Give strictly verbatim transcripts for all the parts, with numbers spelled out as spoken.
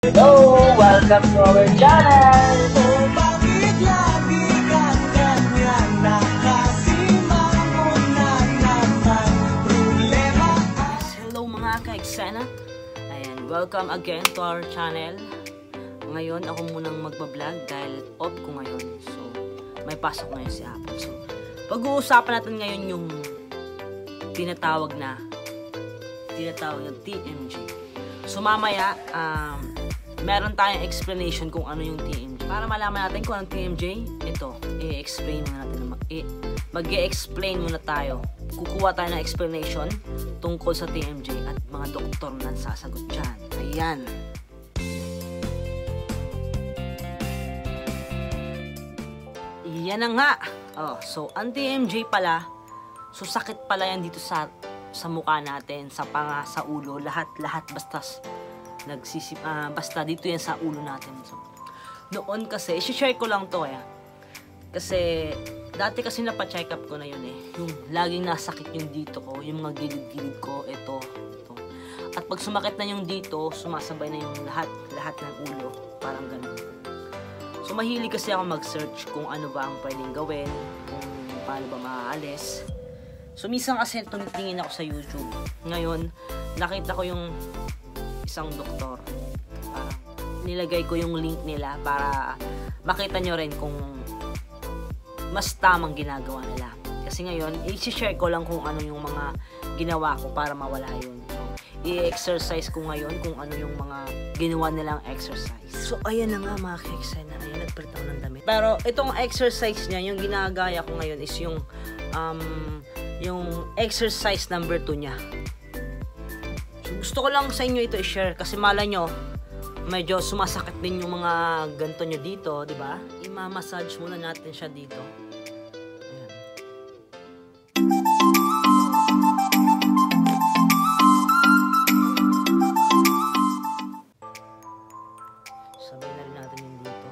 Hello! Welcome to our channel! Bakit lagi kang ganyan? Nakasimangon na naman problema. Yes, hello mga ka-eksena. Ayan, welcome again to our channel. Ngayon, ako munang magbablog dahil off ko ngayon. So, may pasok ngayon si Apple. So, pag-uusapan natin ngayon yung tinatawag na tinatawag na T M J. So, mamaya, um, meron tayong explanation kung ano yung T M J. Para malaman natin kung anong T M J, ito, i-explain muna natin. Mag-i-explain muna tayo. Kukuha tayo ng explanation tungkol sa T M J at mga doktor na sasagot dyan. Ayan. Yan na nga. Oh, so, ang T M J pala, so sakit pala yan dito sa sa mukha natin, sa panga, sa ulo, lahat-lahat basta nagsisip, uh, basta dito yan sa ulo natin. So, noon kasi, i-share ko lang to eh. Kasi, dati kasi napa-check up ko na yun eh. Yung laging nasakit yung dito ko, yung mga gilid-gilid ko, ito, ito. At pag sumakit na yung dito, sumasabay na yung lahat, lahat ng ulo. Parang ganun. So, mahilig kasi ako mag-search kung ano ba ang pwedeng gawin, kung paano ba maaalis. So, minsan kasi tumitingin ako sa YouTube. Ngayon, nakita ko yung isang doktor. Parang nilagay ko yung link nila para makita nyo rin kung mas tamang ginagawa nila. Kasi ngayon, i-share ko lang kung ano yung mga ginawa ko para mawala yun. So, i-exercise ko ngayon kung ano yung mga ginawa nilang exercise. So, ayan na nga mga ka-eksena. Ayan, nagpalit ako ng damit. Pero, itong exercise niya, yung ginagaya ko ngayon is yung um, yung exercise number two niya. So, gusto ko lang sa inyo ito i-share kasi malay nyo, medyo sumasakit din yung mga ganto nyo dito, di ba? I-massage muna natin siya dito. Ayan. Sabay na rin natin yung dito.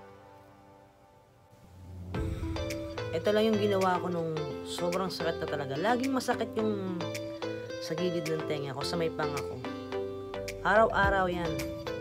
Ito lang yung ginawa ko nung sobrang sakit na talaga. Laging masakit yung sa gilid ng tenga ko, sa may panga ko. Araw-araw yan.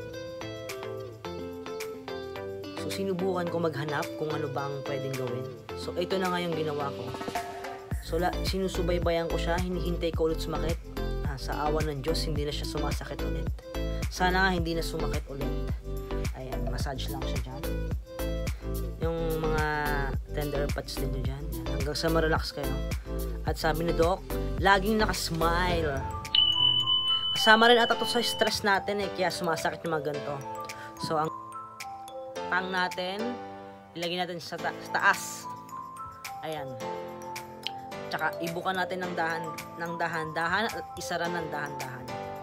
So, sinubukan ko maghanap kung ano ba ang pwedeng gawin. So, ito na nga yung ginawa ko. So, la, sinusubaybayan ko siya, hinihintay ko ulit sumakit. Ah, sa awa ng Diyos, hindi na siya sumasakit ulit. Sana nga hindi na sumakit ulit. Ayan, massage lang siya dyan. Yung mga tender pads din dyan. Hanggang sa ma-relax kayo. At sabi ni Doc, laging nakasmile. Kasama rin ata to sa stress natin eh, kaya sumasakit yung mga ganito. So, ang pang natin, ilagay natin sa, ta sa taas. Ayan. Tsaka, ibukan natin ng dahan, ng dahan-dahan at isara ng dahan-dahan.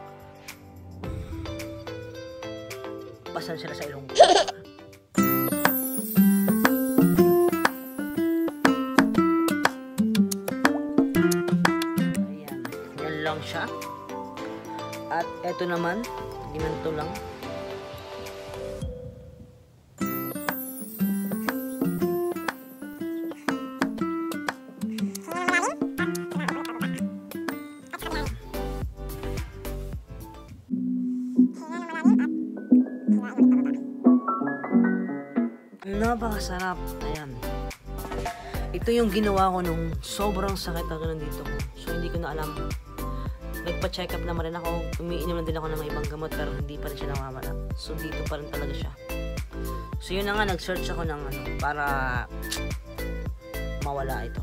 Basan siya na sa ilong. Lang siya. At eto naman, ginanto lang. Napakasarap. Ayan. Ito yung ginawa ko nung sobrang sakit na ganun dito ko. So, hindi ko na alam. Nagpa-check up naman rin ako. Umiinom na din ako ng mga ibang gamot pero hindi pa rin siya nawawala. So, dito pa rin talaga siya. So, yun na nga. Nag-search ako ng ano para mawala ito.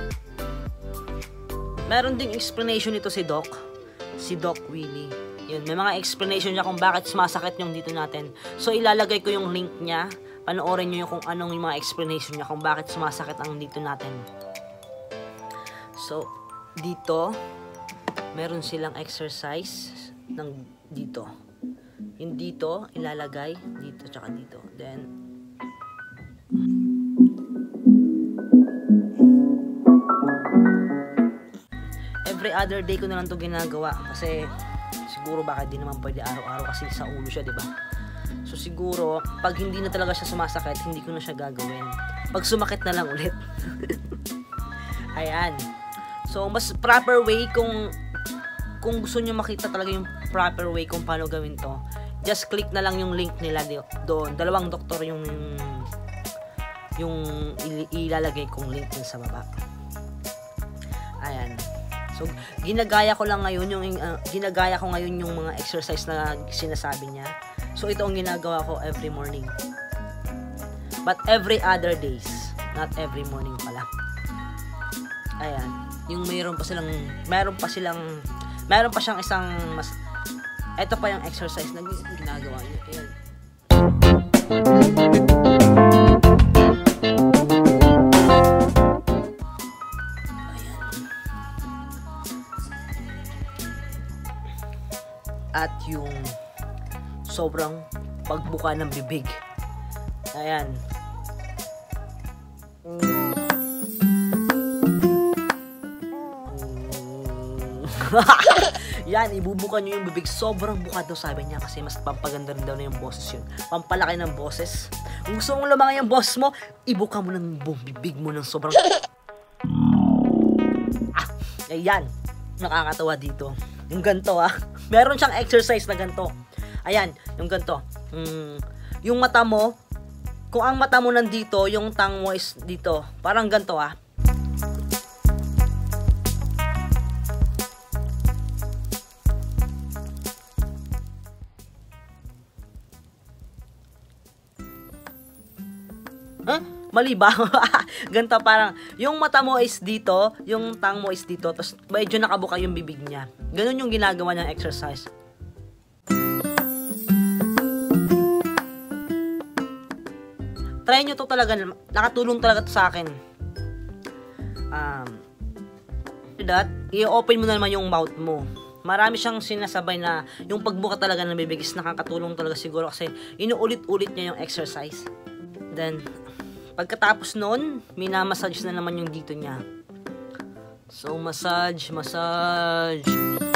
Meron ding explanation nito si Doc. Si Doc Willie. Yun. May mga explanation niya kung bakit sumasakit yung dito natin. So, ilalagay ko yung link niya. Panoorin nyo yung kung anong yung mga explanation niya kung bakit sumasakit ang dito natin. So, dito, meron silang exercise ng dito. Yung dito, ilalagay dito, tsaka dito. Then, every other day ko na lang ito ginagawa. Kasi, siguro bakit di naman pwede araw-araw kasi sa ulo siya, diba? So siguro, pag hindi na talaga siya sumasakit, hindi ko na siya gagawin. Pag sumakit na lang ulit. Ayan. So, mas proper way kung kung gusto niyo makita talaga yung proper way kung paano gawin to, just click na lang yung link nila doon. Dalawang doktor yung yung ilalagay kong link din sa baba. Ayan. So, ginagaya ko lang ngayon yung uh, ginagaya ko ngayon yung mga exercise na sinasabi niya. So, ito ang ginagawa ko every morning. But every other days, not every morning pala. Ayan. Yung mayroon pa silang mayroon pa silang mayroon pa siyang isang mas ito pa yung exercise na ginagawa niya. Ayan. At yung sobrang pagbuka ng bibig. Ayan. Yan, ibubuka nyo yung bibig. Sobrang buka daw sabi niya kasi mas pampaganda rin daw na yung boses yun. Pampalaki ng boses. Kung gusto mong lumaki yung boses mo, ibuka mo ng bibig mo ng sobrang... Ah, ayan. Nakakatawa dito. Yung ganito ah. Meron siyang exercise na ganito. Ayan, yung ganito. Hmm, yung mata mo, kung ang mata mo nandito, yung tang mo is dito. Parang ganito ah. Huh? Mali ba? Ganito parang, yung mata mo is dito, yung tang mo is dito, tapos medyo nakabuka yung bibig niya. Ganun yung ginagawa niyang exercise. Try nyo to talaga, nakatulong talaga to sa akin. Um, that, i-open mo na naman yung mouth mo. Marami siyang sinasabay na yung pagbuka talaga ng bibig is nakakatulong talaga siguro kasi inuulit-ulit niya yung exercise. Then, pagkatapos nun, minamassage na naman yung dito niya. So, massage, massage.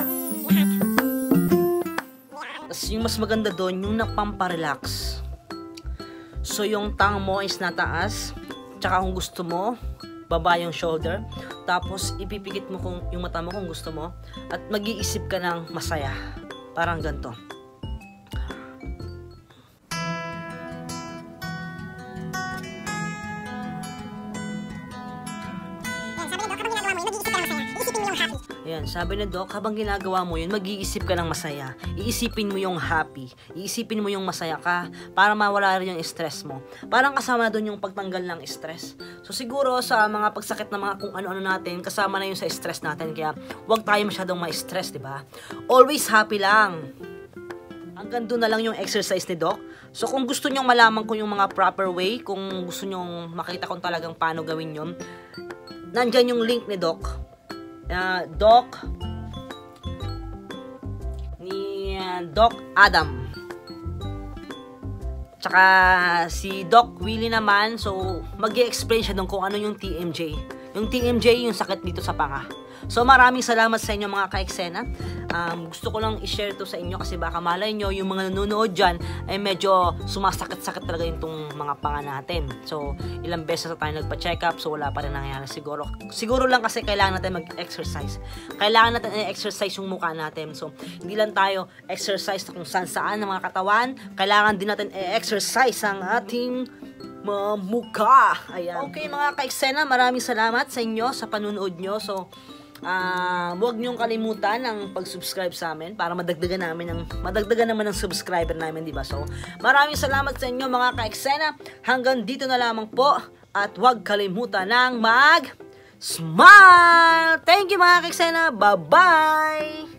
Tapos, yung mas maganda doon, yung napamparelax. So, yung tang mo is nataas. Tsaka kung gusto mo, baba yung shoulder. Tapos, ipipikit mo kung, yung mata mo kung gusto mo. At mag-iisip ka ng masaya. Parang ganito. Ayan, sabi ni Doc, habang ginagawa mo yun, mag-iisip ka ng masaya. Iisipin mo yung happy. Iisipin mo yung masaya ka para mawala rin yung stress mo. Parang kasama doon yung pagtanggal ng stress. So siguro sa mga pagsakit na mga kung ano-ano natin, kasama na yun sa stress natin. Kaya huwag tayo masyadong ma-stress, diba? Always happy lang. Hanggang doon na lang yung exercise ni Doc. So kung gusto nyong malaman ko yung mga proper way, kung gusto nyong makita kung talagang paano gawin yun, nandyan yung link ni Doc. Uh, Doc ni uh, Doc Adam. Tsaka si Doc Willie naman, so mag-i-explain siya doon kung ano yung T M J. Yung T M J, yung sakit dito sa panga. So maraming salamat sa inyo mga ka-eksena. Um, gusto ko lang i-share to sa inyo kasi baka malay nyo yung mga nanonood dyan ay medyo sumasakit-sakit talaga yung tong mga panga natin. So ilang beses na tayo nagpa-check up, so wala pa rin nangyayari siguro. Siguro lang kasi kailangan natin mag-exercise. Kailangan natin i-exercise yung mukha natin. So hindi lang tayo exercise kung saan-saan ng mga katawan. Kailangan din natin i-exercise ang ating mga mukha. Ayan. Okay mga ka-eksena, maraming salamat sa inyo sa panunood nyo. So Uh, huwag niyong kalimutan ang pag-subscribe sa amin para madagdagan namin ng madagdagan naman ng subscriber namin, di ba? So, maraming salamat sa inyo mga ka-eksena. Hanggang dito na lamang po at huwag kalimutan ng mag-smile. Thank you mga ka-eksena. Bye-bye.